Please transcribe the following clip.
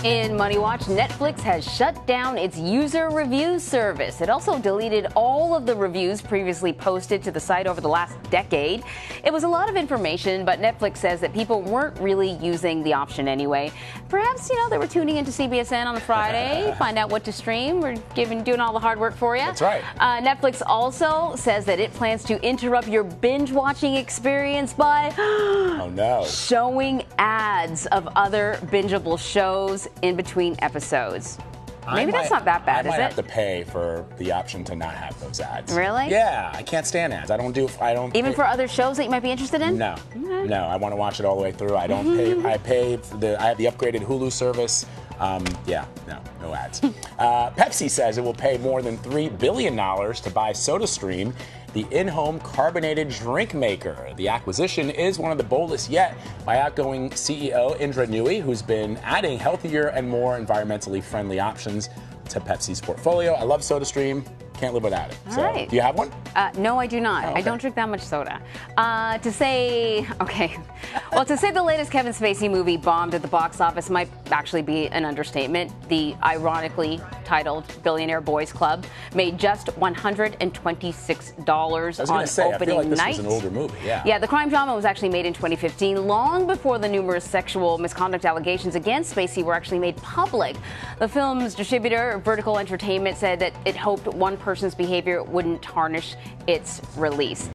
In Money Watch, Netflix has shut down its user review service. It also deleted all of the reviews previously posted to the site over the last decade. It was a lot of information, but Netflix says that people weren't really using the option anyway. Perhaps, they were tuning into CBSN on a Friday, find out what to stream. We're doing all the hard work for you. That's right. Netflix also says that it plans to interrupt your binge-watching experience by oh, no. showing ads of other bingeable shows in between episodes. Maybe that's not that bad, is it? I might have to pay for the option to not have those ads. Really? Yeah, I can't stand ads. I don't. Even for other shows that you might be interested in? No. Okay. No, I want to watch it all the way through. I don't pay. I have the upgraded Hulu service. Yeah, no ads. Pepsi says it will pay more than $3 billion to buy SodaStream, the in-home carbonated drink maker. The acquisition is one of the boldest yet by outgoing CEO Indra Nooyi, who's been adding healthier and more environmentally friendly options to Pepsi's portfolio. I love SodaStream. Can't live without it. All right. Do you have one? No, I do not. Oh, okay. I don't drink that much soda. To say the latest Kevin Spacey movie bombed at the box office might actually be an understatement. The ironically titled Billionaire Boys Club made just $126 on opening I feel like this night. was an older movie. Yeah. Yeah, the crime drama was actually made in 2015, long before the numerous sexual misconduct allegations against Spacey were actually made public. The film's distributor, Vertical Entertainment, said that it hoped one person's behavior wouldn't tarnish its release.